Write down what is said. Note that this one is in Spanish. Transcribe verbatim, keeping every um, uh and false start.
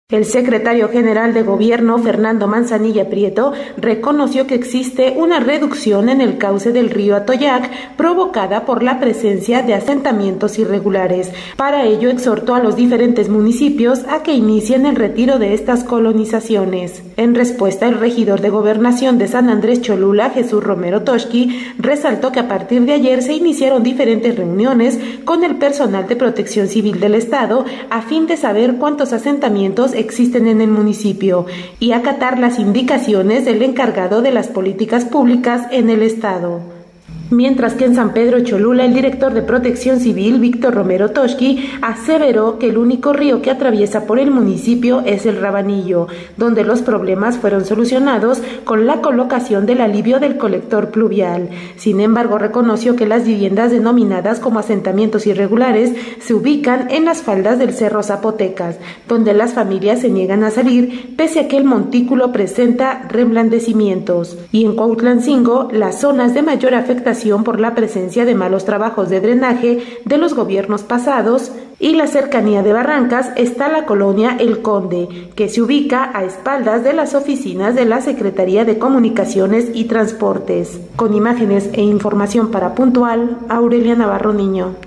El secretario general de Gobierno, Fernando Manzanilla Prieto, reconoció que existe una reducción en el cauce del río Atoyac provocada por la presencia de asentamientos irregulares. Para ello, exhortó a los diferentes municipios a que inicien el retiro de estas colonizaciones. En respuesta, el regidor de Gobernación de San Andrés Cholula, Jesús Romero Toshki, resaltó que a partir de ayer se iniciaron diferentes reuniones con el personal de Protección Civil del Estado a fin de saber cuántos asentamientos existen en el municipio y acatar las indicaciones del encargado de las políticas públicas en el estado. Mientras que en San Pedro Cholula, el director de Protección Civil, Víctor Romero Toshki, aseveró que el único río que atraviesa por el municipio es el Rabanillo, donde los problemas fueron solucionados con la colocación del alivio del colector pluvial. Sin embargo, reconoció que las viviendas denominadas como asentamientos irregulares se ubican en las faldas del Cerro Zapotecas, donde las familias se niegan a salir pese a que el montículo presenta reblandecimientos. Y en Cuautlancingo, las zonas de mayor afectación por la presencia de malos trabajos de drenaje de los gobiernos pasados y la cercanía de Barrancas está la colonia El Conde, que se ubica a espaldas de las oficinas de la Secretaría de Comunicaciones y Transportes. Con imágenes e información para Puntual, Aurelia Navarro Niño.